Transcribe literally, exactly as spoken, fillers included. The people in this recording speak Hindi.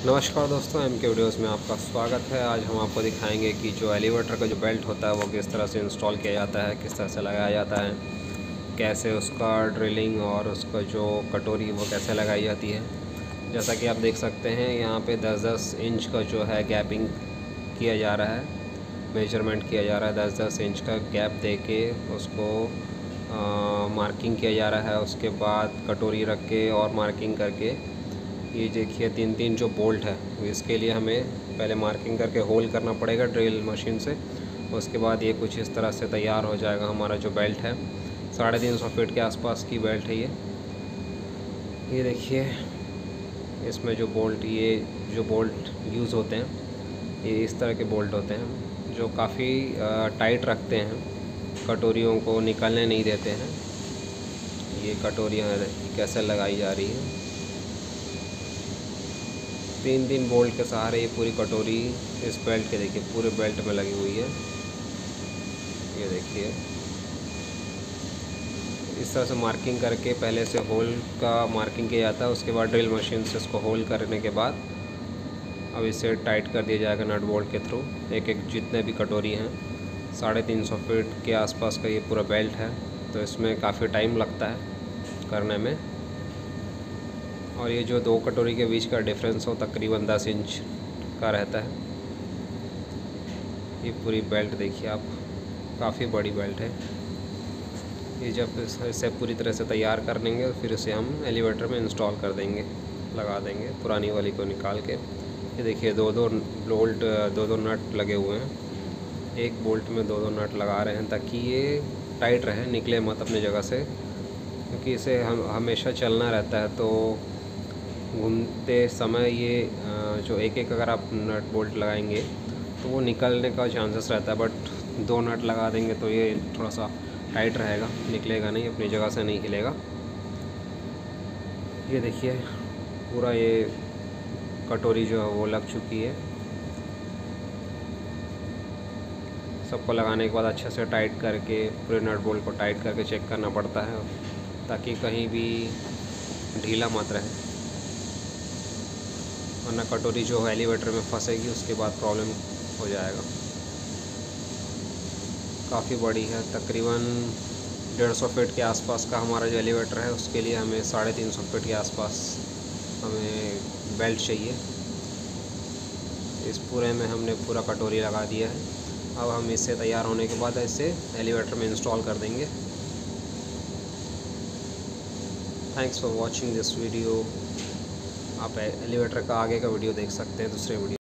नमस्कार दोस्तों, एम के वीडियोज़ में आपका स्वागत है। आज हम आपको दिखाएंगे कि जो एलिवेटर का जो बेल्ट होता है वो किस तरह से इंस्टॉल किया जाता है, किस तरह से लगाया जाता है, कैसे उसका ड्रिलिंग और उसका जो कटोरी वो कैसे लगाई जाती है। जैसा कि आप देख सकते हैं यहाँ पे दस दस इंच का जो है गैपिंग किया जा रहा है, मेजरमेंट किया जा रहा है। दस दस इंच का गैप दे के उसको आ, मार्किंग किया जा रहा है। उसके बाद कटोरी रख के और मार्किंग करके ये देखिए तीन तीन जो बोल्ट है इसके लिए हमें पहले मार्किंग करके होल करना पड़ेगा ड्रिल मशीन से। उसके बाद ये कुछ इस तरह से तैयार हो जाएगा हमारा जो बेल्ट है। साढ़े तीन सौ फीट के आसपास की बेल्ट है ये ये देखिए इसमें जो बोल्ट ये जो बोल्ट यूज़ होते हैं ये इस तरह के बोल्ट होते हैं जो काफ़ी टाइट रखते हैं, कटोरियों को निकलने नहीं देते हैं। ये कटोरियाँ कैसे लगाई जा रही हैं, तीन तीन बोल्ट के सहारे ये पूरी कटोरी इस बेल्ट के देखिए पूरे बेल्ट में लगी हुई है। ये देखिए इस तरह से मार्किंग करके पहले से होल का मार्किंग किया जाता है। उसके बाद ड्रिल मशीन से इसको होल करने के बाद अब इसे टाइट कर दिया जाएगा नट बोल्ट के थ्रू। एक एक जितने भी कटोरी हैं, साढ़े तीन सौ फीट के आसपास का ये पूरा बेल्ट है, तो इसमें काफ़ी टाइम लगता है करने में। और ये जो दो कटोरी के बीच का डिफरेंस हो तकरीबन दस इंच का रहता है। ये पूरी बेल्ट देखिए आप, काफ़ी बड़ी बेल्ट है। ये जब इसे पूरी तरह से तैयार कर लेंगे फिर इसे हम एलिवेटर में इंस्टॉल कर देंगे, लगा देंगे पुरानी वाली को निकाल के। ये देखिए दो दो बोल्ट दो दो नट लगे हुए हैं, एक बोल्ट में दो दो नट लगा रहे हैं ताकि ये टाइट रहे, निकले मत अपनी जगह से, क्योंकि इसे हम हमेशा चलना रहता है। तो घूमते समय ये जो एक एक अगर आप नट बोल्ट लगाएंगे तो वो निकलने का चांसेस रहता है, बट दो नट लगा देंगे तो ये थोड़ा सा टाइट रहेगा, निकलेगा नहीं, अपनी जगह से नहीं हिलेगा। ये देखिए पूरा ये कटोरी जो है वो लग चुकी है। सबको लगाने के बाद अच्छे से टाइट करके पूरे नट बोल्ट को टाइट करके चेक करना पड़ता है ताकि कहीं भी ढीला मत रहे, वरना कटोरी जो है एलिवेटर में फंसेगी, उसके बाद प्रॉब्लम हो जाएगा। काफ़ी बड़ी है, तकरीबन डेढ़ सौ फीट के आसपास का हमारा जो एलिवेटर है उसके लिए हमें साढ़े तीन सौ फीट के आसपास हमें बेल्ट चाहिए। इस पूरे में हमने पूरा कटोरी लगा दिया है। अब हम इससे तैयार होने के बाद इसे एलिवेटर में इंस्टॉल कर देंगे। Thanks for watching this video. आप एलिवेटर का आगे का वीडियो देख सकते हैं दूसरे वीडियो।